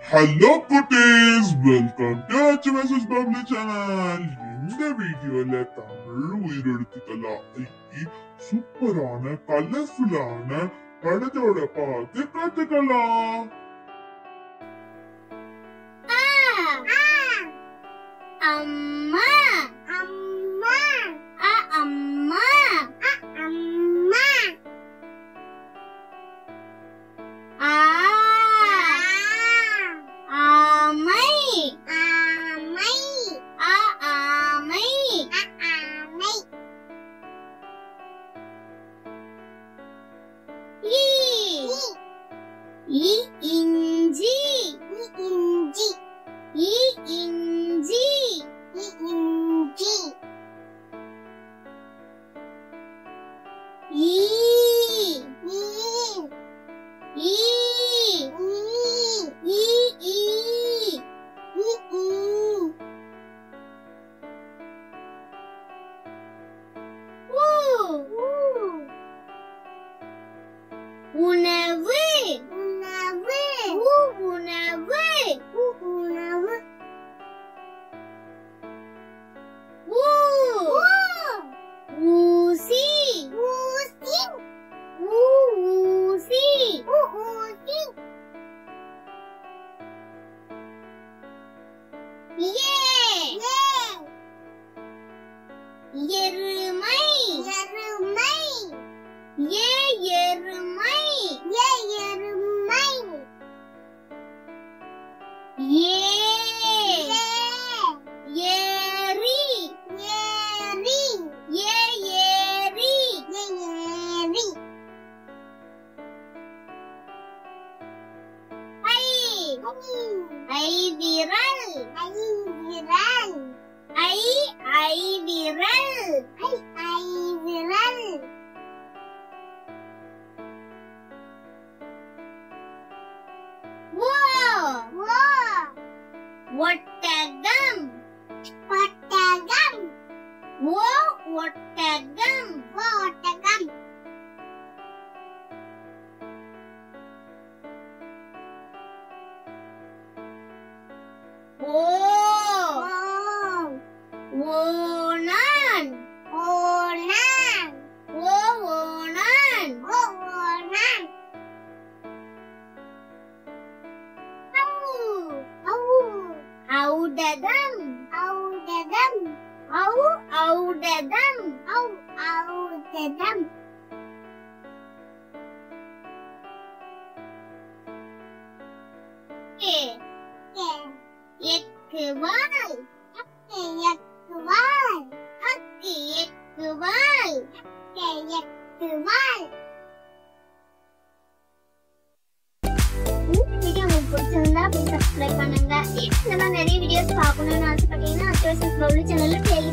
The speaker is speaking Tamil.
Hello cuties, welcome to HMS's Public Channel. இந்த வீடியோல தமிழ் உயிரெழுத்துக்கள் சூப்பரான கலர்ஃபுல்லான படத்தோட பார்த்து கத்துக்கலாம். அம்மா அம்மா அம்மா அம்மா ஆமை ஆமை ஆமை ஆமை இஞ்சி இஞ்சி இஞ்சி இஞ்சி உணவு உணவு உணவு உணவு ஊசி ஊசி ஊசி ஊசி எருமை எருமை எருமை எருமை ஏரி ஏரி ஏரி ஏரி ஐவிரல் ஐவிரல் ஐவிரல் ஐவிரல் ஒட்டகம் ஒட்டகம் ஒட்டகம் ஒட்டகம் ஓணான் ஓணான் ஓணான் ஓணான் ஔடதம் ஔடதம் ஔடதம் ஔடதம் எக்குவால் எக்குவால் எக்குவால் எக்குவால். வீடியோ உங்களுக்கு பிடிச்சிருந்தா சப்ஸ்கிரைப் பண்ணுங்க. இந்த மாதிரி நிறைய வீடியோஸ் பார்க்கணும்னு ஆசைப்பட்டீங்கன்னா HMS Public Channel